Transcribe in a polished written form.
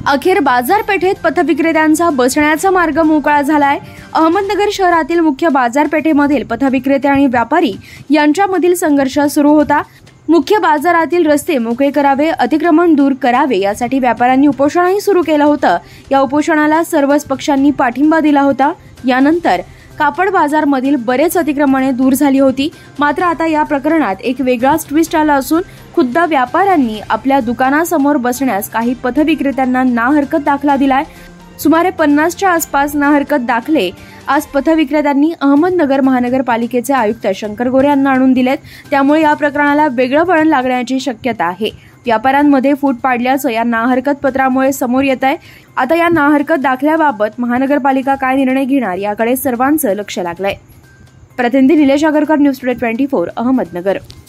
अखेर बाजारपेठेत पथविक्रेत्यांचा बसण्याचा मार्ग मोकळा झालाय। अहमदनगर शहरातील मुख्य बाजारपेठेमधील पथविक्रेते आणि व्यापारी यांच्यामधील संघर्ष सुरू होता। मुख्य बाजारातील रस्ते मोकळे करावे, अतिक्रमण दूर करावे यासाठी व्यापाऱ्यांनी उपोषणही सुरू केलं होतं। या उपोषणाला सर्वच पक्षांनी पाठिंबा दिला होता। यानंतर कापड बाजार मधील बरेच अतिक्रमणे दूर झाली होती। मात्र आता या प्रकरणात एक वेगळाच ट्विस्ट आला असून खुद्द व्यापाऱ्यांनी आपल्या दुकानासमोर बसण्यास काही पथविक्रेत्यांना नाहरकत दाखला दिलाय। सुमारे 50च्या आसपास नाहरकत दाखले आज पथविक्रेत्यांनी अहमदनगर महानगरपालिकेचे आयुक्त शंकर गोरे यांना आणून दिलेत। त्यामुळे या प्रकरणाला वेगळं वळण लागण्याची शक्यता आहे। व्यापाऱ्यांमध्ये फूट पाडल्याचं या नाहरकत पत्रामुळे समोर येत आहे। आता या नाहरकत दाखल्याबाबत महानगरपालिका काय निर्णय घेणार याकडे सर्वांचं लक्ष लागलंय। प्रतिनिधी निलेश आगरकर, न्यूज टुडे 24, अहमदनगर।